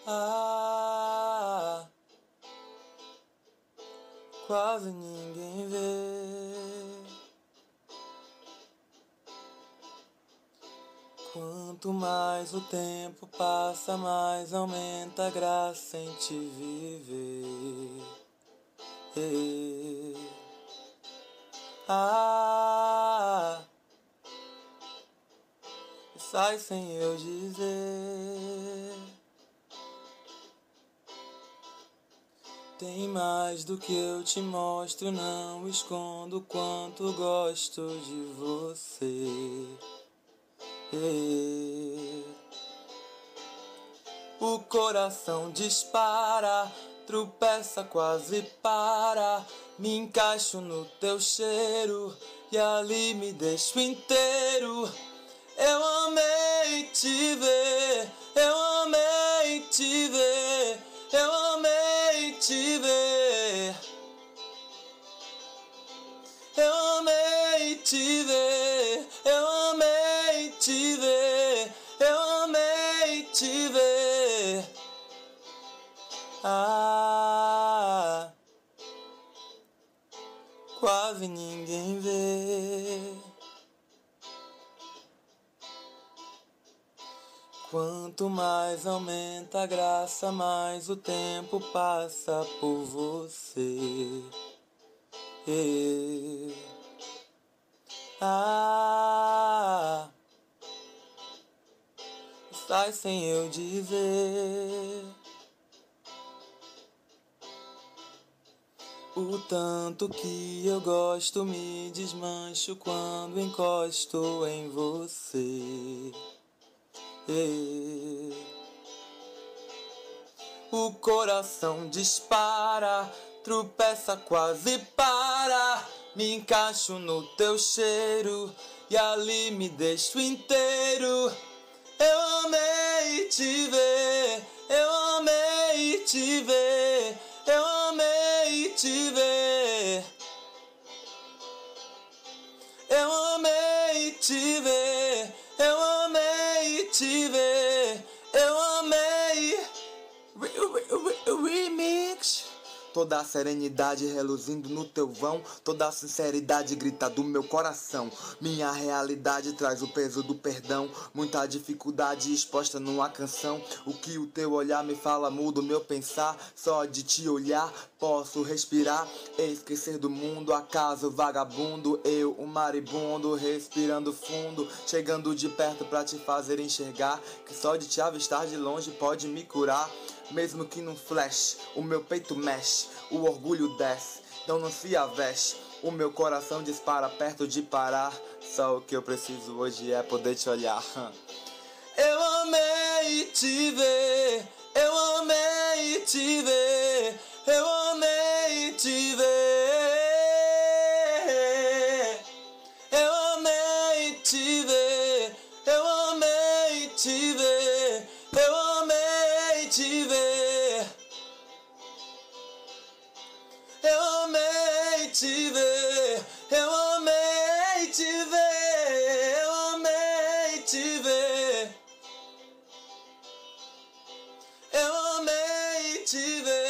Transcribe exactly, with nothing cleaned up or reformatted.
Ah, quase ninguém vê. Quanto mais o tempo passa, mais aumenta a graça em te viver. Ah, sai sem eu dizer. Tem mais do que eu te mostro, não escondo o quanto gosto de você. O coração dispara, tropeça, quase para. Me encaixo no teu cheiro e ali me deixo inteiro. Eu amei te ver, eu amei te ver, eu amei te ver. Eu amei te ver, eu amei te ver, eu amei te ver. Ah, quase ninguém vê. Quanto mais aumenta a graça, mais o tempo passa por você. Ah, sai sem eu dizer. O tanto que eu gosto, me desmancho quando encosto em você. O coração dispara, tropeça, quase para. Me encaixo no teu cheiro e ali me deixo inteiro. Eu amei te ver, eu amei te ver, eu amei te ver. Eu amei te ver, eu amei te ver, eu amei. Remix. Toda a serenidade reluzindo no teu vão, toda a sinceridade grita do meu coração. Minha realidade traz o peso do perdão, muita dificuldade exposta numa canção. O que o teu olhar me fala muda o meu pensar. Só de te olhar posso respirar, esquecer do mundo, acaso vagabundo. Eu, um maribundo, respirando fundo, chegando de perto pra te fazer enxergar que só de te avistar de longe pode me curar. Mesmo que num flash, o meu peito mexe, o orgulho desce, então não se aveste. O meu coração dispara perto de parar. Só o que eu preciso hoje é poder te olhar. Eu amei te ver, eu amei te ver, eu amei te ver. Eu amei te ver, eu amei te ver, eu amei te ver. Eu amei te ver, eu amei te ver, eu amei te ver. Eu amei te ver.